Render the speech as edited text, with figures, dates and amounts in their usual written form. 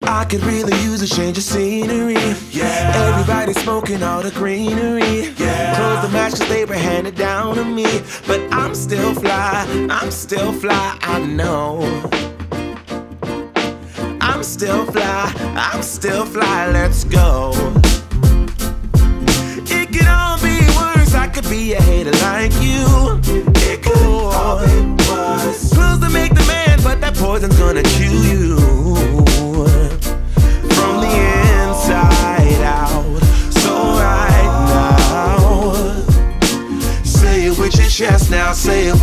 I could really use a change of scenery. Yeah. Everybody smoking all the greenery. Yeah. Clothes the match 'cause they were handed down to me. But I'm still fly, I'm still fly, I know. I'm still fly, I'm still fly, let's go. It could all be worse, I could be a hater like you. It could all be worse. Clothes to make the man, but that poison's gonna chew you from the inside out. So right now, say it with your chest now, say it